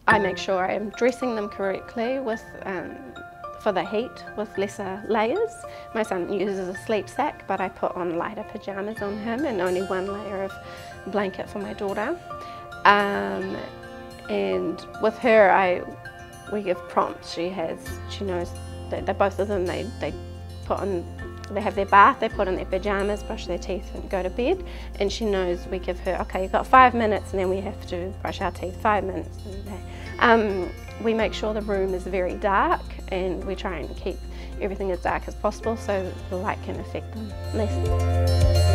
I make sure I'm dressing them correctly with for the heat with lesser layers. My son uses a sleep sack, but I put on lighter pyjamas on him and only one layer of blanket for my daughter. And with her, we give prompts. She knows that both of them, they have their bath, they put on their pyjamas, brush their teeth and go to bed, and she knows we give her, okay, you've got 5 minutes and then we have to brush our teeth, 5 minutes. We make sure the room is very dark and we try and keep everything as dark as possible so the light can affect them less.